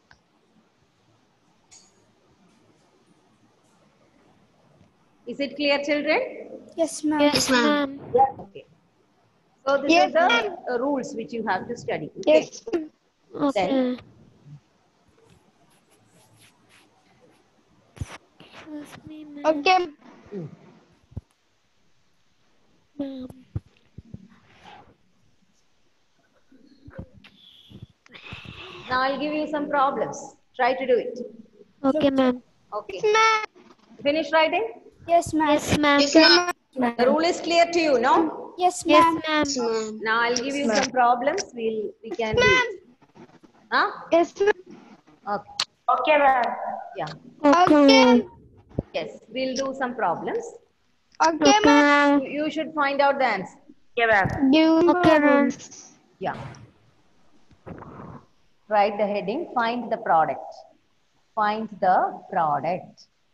Is it clear, children? Yes, ma'am. Yes, ma'am. Okay. So this Yes, is the uh, rules which you have to study. Okay. Yes. Okay. Then Excuse me, ma'am. Okay. mm, Ma'am. now I'll give you some problems. Try to do it. Okay, ma'am. Okay. Ma'am. Finish writing. Yes, ma'am. Yes, ma'am. The rule is clear to you, no? Yes, Yes, ma'am. ma'am. Now I'll give you some problems. We'll we can do it. Huh? Yes, ma'am. Okay. Okay, ma'am. Yeah. Okay. Yes. We'll do some problems. Okay, Okay, ma'am. ma'am. You, you should find out the answer. Okay, ma'am. Give Okay, ma'am. Yeah. Write the heading. Find the product. Find the product.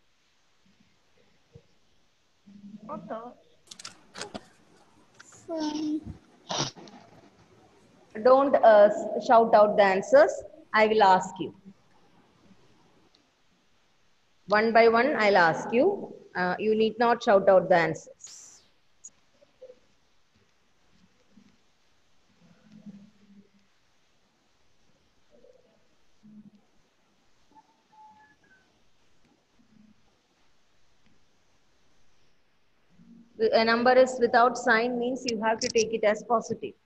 Don't uh, s- shout out the answers. I will ask you. One by one, I'll ask you. Uh, you need not shout out the answers. A number is without sign means you have to take it as positive.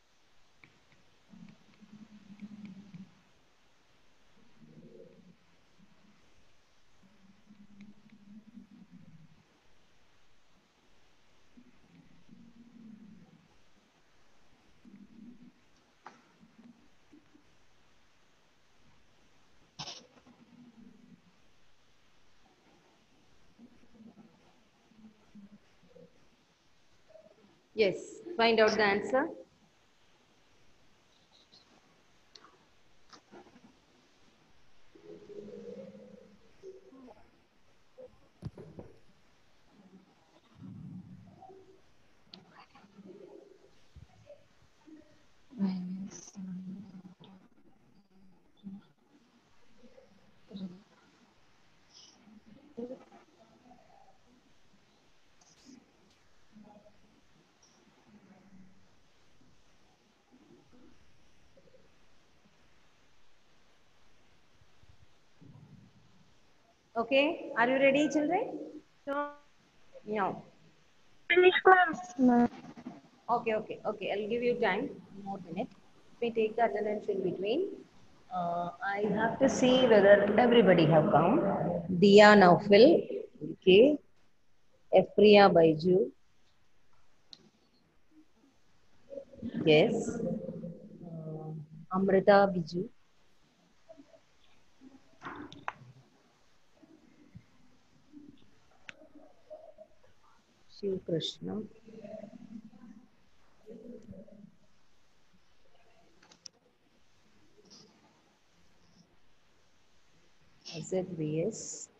Yes, find out the answer. Okay, are you ready, children? No. No. Finish, ma'am. Okay, okay, okay. I'll give you time. One more minute. Let me take the attendance in between. Uh, I have to see whether everybody have come. Dia Naufil, okay. Efria Baiju, yes. Uh, Amrita Biju, Shiv Krishna, Z V S,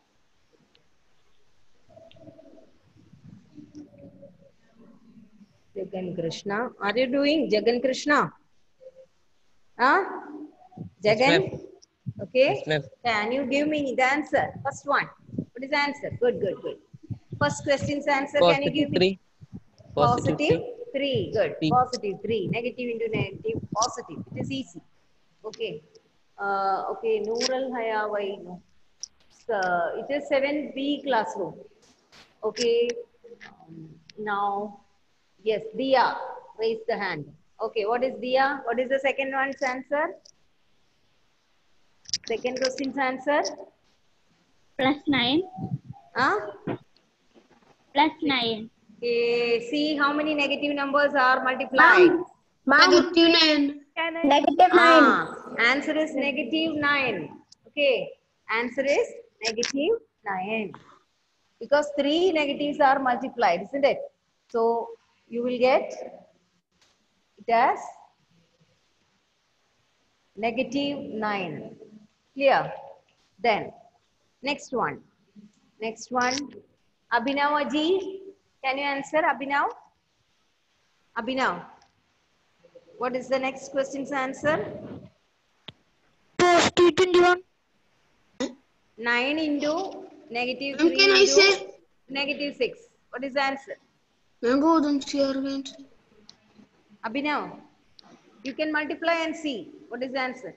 Jagan Krishna. Are you doing Jagan Krishna? Huh? Jagan? Okay. Yes, ma'am. Can you give me the answer? First one. What is the answer? Good, good, good. First question's answer. Can you give Positive me? three. Positive Positive three. three. Good. Three. Positive three. Negative into negative. Positive. It is easy. Okay. Uh, okay. Nooral Hayawai. No. So, it is seven B classroom. Okay. Um, now, yes, Dia. Raise the hand. Okay. What is Dia? What is the second one's answer? Second question's answer? Plus nine. Huh? Plus nine. Okay. See how many negative numbers are multiplied. Negative nine. Can I? Negative nine. Ah, answer is negative nine. Okay. Answer is negative nine. Because three negatives are multiplied, isn't it? So you will get it as negative nine. Clear? Then next one. Next one. Abhinav Aji. Can you answer Abhinav? Abhinav. What is the next question's answer? Positive twenty-one. nine into negative Ma'am, three can I into say- negative six. What is the answer? Mango, don't share again. Abhinav, you can multiply and see. What is the answer?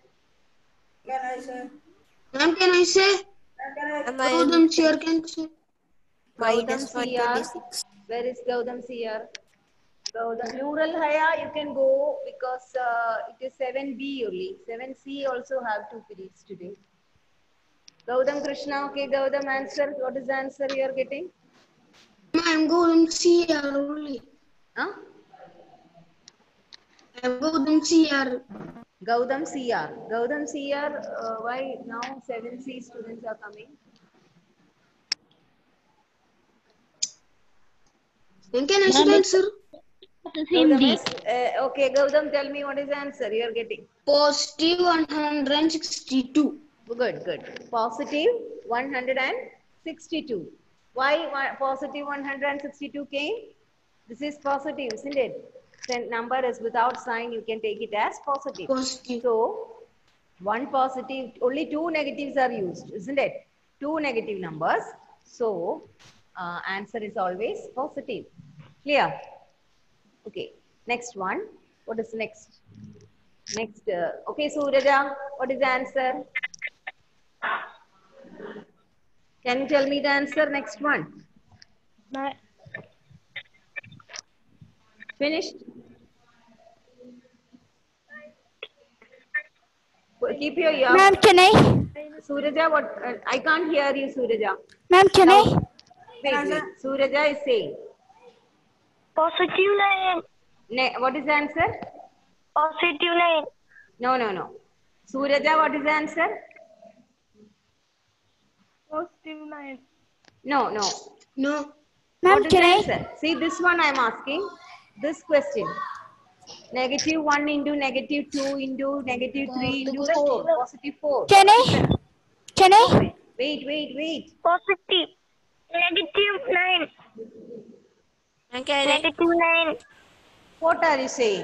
Ma'am, can I say? Gautam share can say. Gautam C R. Where is Gautam C R? Gautam. Neural Haya, you can go because uh, it is seven B only. seven C also have two periods today. Gautam Krishna, okay, Gautam answer. What is the answer you are getting? Ma'am, Gautam C R only. Huh? I'm Gautam C R. Gautam C R. Gautam C R, uh, why now seven C students are coming? Then can I say answer? Gautam is, uh, okay, Gautam, tell me what is the answer you are getting. Positive one hundred sixty-two. Good, good. Positive one hundred sixty-two. Why one- positive one hundred sixty-two came? This is positive, isn't it? Then number is without sign, you can take it as positive. Positive. So, one positive, only two negatives are used, isn't it? Two negative numbers. So, uh, answer is always positive. Clear? Okay. Next one. What is next? Next. Uh, okay, Suraja, what is the answer? Can you tell me the answer? Next one. My, Finished? Keep your ear. Ma'am, can I? Suraja, what? Uh, I can't hear you, Suraja. Ma'am, can I? Wait, wait. Suraja is saying. Positive nine. Ne what is the answer? Positive nine. No, no, no. Suraja, what is the answer? positive nine. No, no. No. Ma'am, What is can the I? answer? See, this one I am asking. This question. Negative one into negative two into negative three into four. Positive four. Can I? Can I? Wait, wait, wait. Positive. Negative nine. Negative nine. What are you saying?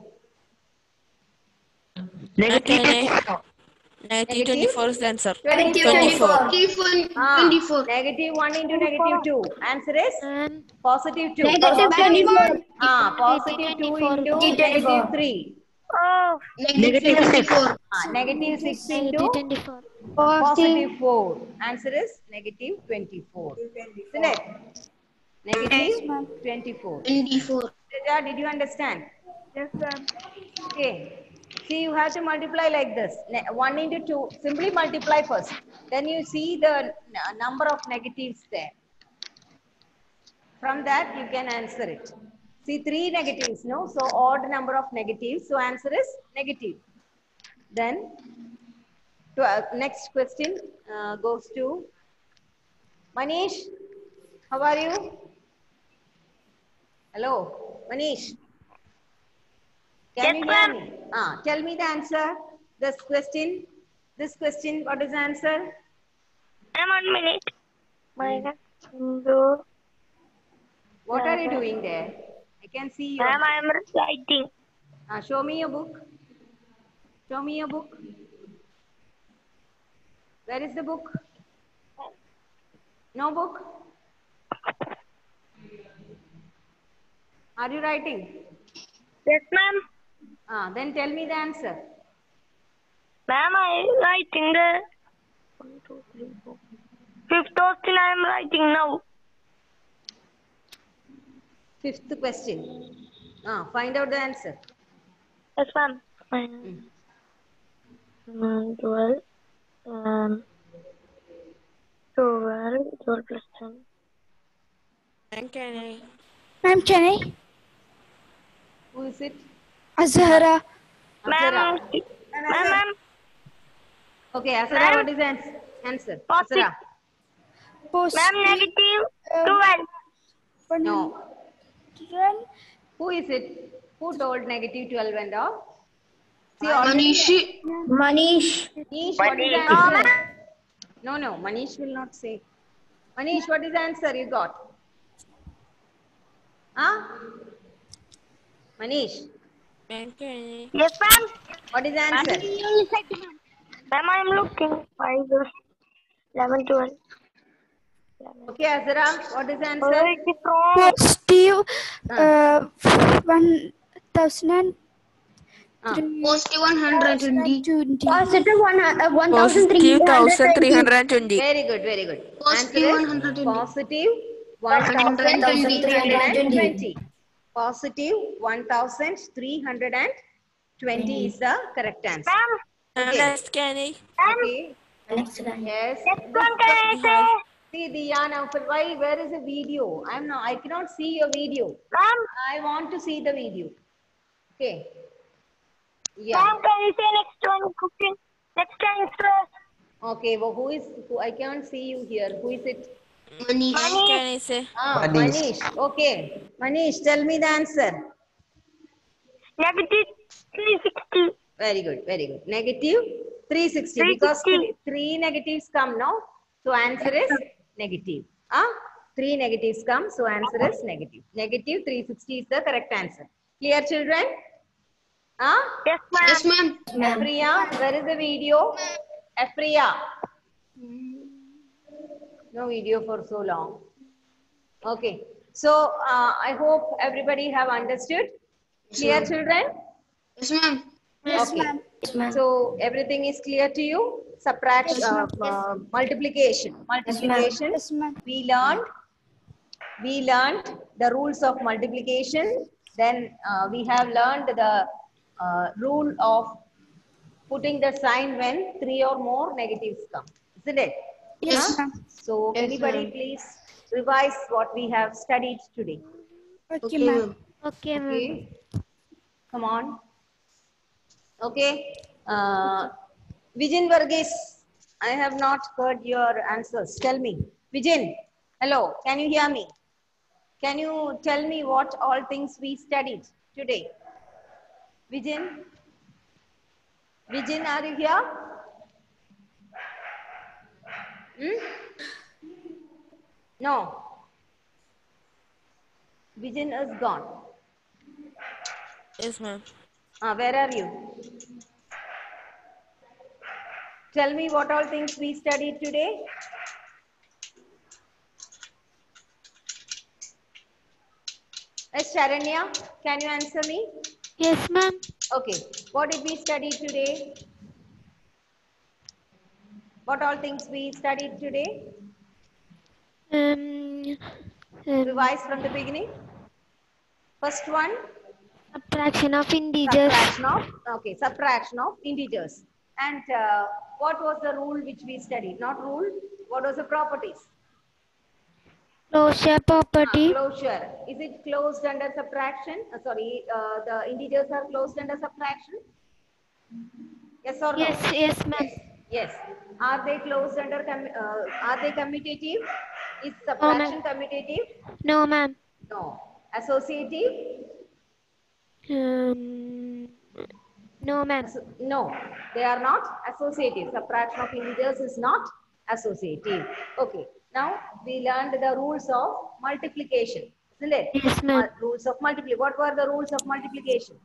Negative Negative Negative twenty-four is the answer. twenty-four. Twenty-four. Ah, Twenty-four. negative one into negative two. Answer is Ma'am, positive two. Negative twenty-four. Ah, positive two into negative three. Oh. Negative twenty-four. Ah, negative six negative into twenty-four. Positive four. Answer is negative twenty-four. Isn't it? Negative twenty-four. twenty-four. Teja, did you understand? Yes, ma'am. Okay. See, you have to multiply like this. Ne- one into two. Simply multiply first. Then you see the n- number of negatives there. From that, you can answer it. See, three negatives, no? So, odd number of negatives. So, answer is negative. Then, to, uh, next question uh, goes to Manish. How are you? Hello, Manish. Can you hear me? Ah, tell me the answer. This question. This question. What is the answer? Ma'am, one minute. Minus two. What are you doing there? I can see you. Ma'am, I am writing. Ah, show me your book. Show me your book. Where is the book? No book? Are you writing? Yes, ma'am. Ah, then tell me the answer. Ma'am, I am writing the one, two, three, four. Fifth question I am writing now. Fifth question. Ah, find out the answer. Yes, ma'am. Minus nine, twelve. Um, twelve, twelve plus ten. Ma'am, can I? Ma'am, can I? Who is it? Azhara. Ma'am, Azara. ma'am, ma'am. Okay, Azara, Ma'am. what is the ans- answer? Positive. Azara. Post. Ma'am, negative um, twelve. one No. hundred. Who is it? Who told negative twelve and all? See, Manish. Manish. Manish, what is the answer? No, no, Manish will not say. Manish, what is the answer you got? Huh? Manish, Ma'am, can I? Yes, ma'am. what is the answer? Ma'am, I am looking. Five, eleven, twelve. Okay, Azara, what is the Oh, answer? it is wrong. Positive Ah. uh, one thousand Ah. Positive one hundred twenty. twenty. Positive one, uh, one thousand three Positive hundred thousand three twenty. hundred twenty. Very good, very good. Positive Answer one is hundred twenty. positive one thousand three hundred twenty. twenty. Positive one thousand three hundred twenty is the correct answer. Ma'am, Ma'am, Okay. next can I? Okay. Next one. Yes. next one can I say? See, Diana, why? Where is the video? I'm not. I cannot see your video. Ma'am, I want to see the video. Okay. Yeah. ma'am, can you say next one? Cooking. Next answer. Okay. Well, who is? Who, I can't see you here. Who is it? Manish. Ma'am, can I say? Ah, Manish. Manish. Okay. Manish, tell me the answer. Negative three sixty. Very good. Very good. Negative three sixty because three three, three negatives come now. So answer is negative. Ah, three negatives come. So answer is negative. Negative three sixty is the correct answer. Clear, children? Ah, Yes, ma'am. Yes, ma'am. Afriya, where is the video? Afriya. No video for so long. Okay. So uh, I hope everybody have understood. Clear, children? Yes, ma'am. Yes, Okay. ma'am. Yes, ma'am. So everything is clear to you? Subtraction, uh, uh, multiplication. Multiplication. Yes, ma'am. We learned. We learned the rules of multiplication. Then uh, we have learned the uh, rule of putting the sign when three or more negatives come. Isn't it? Yes, Huh? ma'am. So Yes, anybody ma'am. please revise what we have studied today. Okay, ma'am. Okay, Okay. Come on. Okay. Uh, Vijin Varghese, I have not heard your answers. Tell me. Vijin, hello. Can you hear me? Can you tell me what all things we studied today? Vijin? Vijin, are you here? Hmm? No. Vijin is gone. Yes, ma'am. Ah, where are you? Tell me what all things we studied today. Yes, Sharanya, can you answer me? Yes, ma'am. Okay. What did we study today? What all things we studied today? Um, um, Revise from the beginning. First one, subtraction of integers. subtraction of, okay, subtraction of integers. And uh, what was the rule which we studied? Not rule, what was the properties? Closure property. Ah, closure. Is it closed under subtraction? Uh, sorry, uh, the integers are closed under subtraction? Yes or no? Yes, yes, ma'am. Yes. Are they closed under, com uh, are they commutative? Is subtraction commutative? No, ma'am. No. Associative? Um, no, ma'am. So- no, they are not associative. Subtraction of integers is not associative. Okay. Now we learned the rules of multiplication, isn't it? Yes, ma'am. Uh, rules of multiplication. What were the rules of multiplication?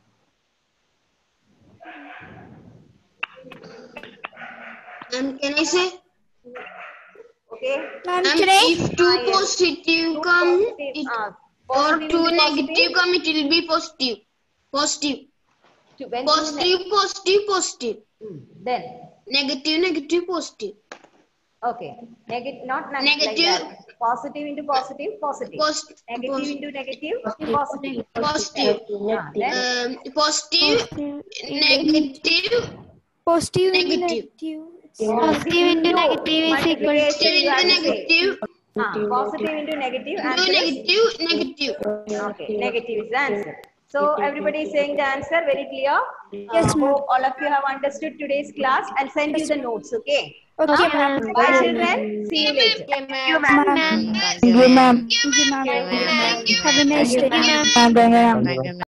And can I say? Okay. Ma'am, And can I? if two Ah, yes. positive Two come, positive, it, ah, or positive two into negative positive. come, it will be positive. Positive. To- when two Positive, positive, positive. ne- Hmm. Then, Negative, negative, positive. okay. Negative, not neg- Negative. like that. Positive into positive, positive. Post, Negative post, into negative, positive. positive. Ah, then, Um, positive, negative, Positive and Negative. negative. It's Positive into negative is equal to multiplication positive you have into to say. negative, Ah, positive into negative, into answer is negative, negative. okay. Negative is the answer. So everybody is saying the answer very clear. Yes, Uh, ma'am. hope all of you have understood today's class. I'll send you the notes. Okay. okay, ma'am. ma'am. Bye, children. See you later. Ma'am. Ma'am. Thank you, ma'am. Thank you, ma'am. Thank you, ma'am. Have a nice day. Ma'am. Ma'am.